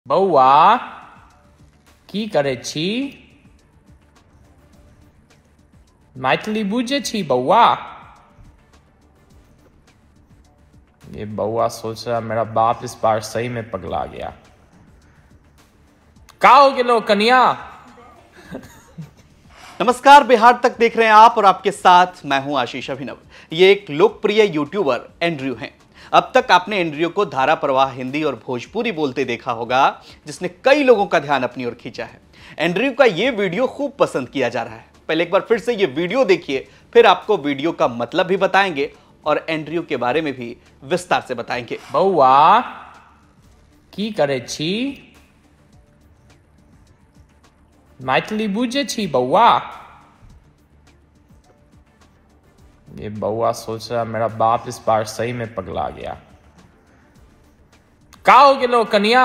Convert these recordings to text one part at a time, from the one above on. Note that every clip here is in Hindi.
बौआ की करे छी? मैथिली बुझे छी बौआ? ये बौआ सोच रहा मेरा बाप इस बार सही में पगला गया। का हो गेलो कन्या? नमस्कार, बिहार तक देख रहे हैं आप और आपके साथ मैं हूं आशीष अभिनव। ये एक लोकप्रिय यूट्यूबर एंड्रयू हैं। अब तक आपने एंड्रयू को धारा प्रवाह हिंदी और भोजपुरी बोलते देखा होगा, जिसने कई लोगों का ध्यान अपनी ओर खींचा है। एंड्रयू का ये वीडियो खूब पसंद किया जा रहा है। पहले एक बार फिर से ये वीडियो देखिए, फिर आपको वीडियो का मतलब भी बताएंगे और एंड्रयू के बारे में भी विस्तार से बताएंगे। बौआ की करे छी? मैथिली बुझे छी बौआ? ये बौआ सोच रहा मेरा बाप इस बार सही में पगला गया। का हो गेलो कन्या?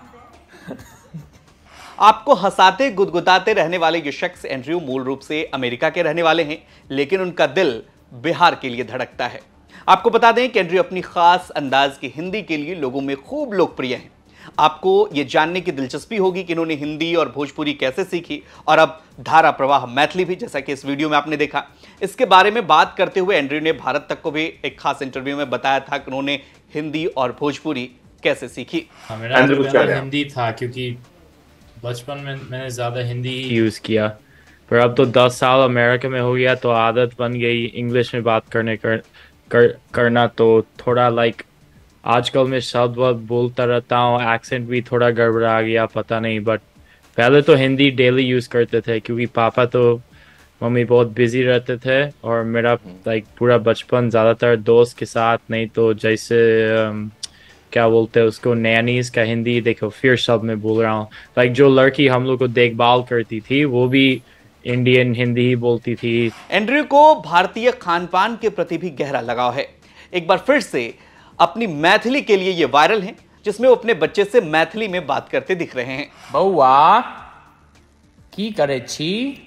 आपको हंसाते गुदगुदाते रहने वाले ये शख्स एंड्रयू मूल रूप से अमेरिका के रहने वाले हैं, लेकिन उनका दिल बिहार के लिए धड़कता है। आपको बता दें कि एंड्रयू अपनी खास अंदाज की हिंदी के लिए लोगों में खूब लोकप्रिय हैं। आपको यह जानने की दिलचस्पी होगी कि इन्होंने हिंदी और भोजपुरी कैसे सीखी और अब धारा प्रवाह मैथिली भी, जैसा कि इस वीडियो में आपने देखा। इसके बारे में बात करते हुए एंड्रयू ने भारत तक को भी एक खास इंटरव्यू में बताया था कि उन्होंने हिंदी और भोजपुरी कैसे सीखी। मेरा हिंदी था क्योंकि बचपन में मैंने ज्यादा हिंदी ही यूज किया, पर अब तो 10 साल अमेरिका में हो गया तो आदत बन गई इंग्लिश में बात करना। तो थोड़ा आजकल मैं शब्द बोलता रहता हूँ, एक्सेंट भी थोड़ा गड़बड़ा गया, पता नहीं। बट पहले तो हिंदी डेली यूज करते थे क्योंकि पापा तो मम्मी बहुत बिजी रहते थे और मेरा पूरा बचपन ज़्यादातर दोस्त के साथ, नहीं तो जैसे क्या बोलते हैं उसको, नैनीज का हिंदी। देखो फिर शब्द में बोल रहा हूँ, जो लड़की हम लोग को देखभाल करती थी वो भी इंडियन हिंदी ही बोलती थी। एंड्रयू को भारतीय खान पान के प्रति भी गहरा लगाव है। एक बार फिर से अपनी मैथिली के लिए ये वायरल हैं, जिसमें वो अपने बच्चे से मैथिली में बात करते दिख रहे हैं। बौआ की करे छी?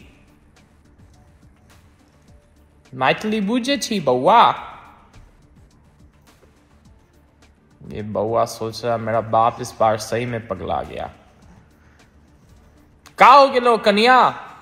मैथिली बुझे छी बौआ? ये बौआ सोच रहा मेरा बाप इस बार सही में पगला गया। का हो गेलो कन्या?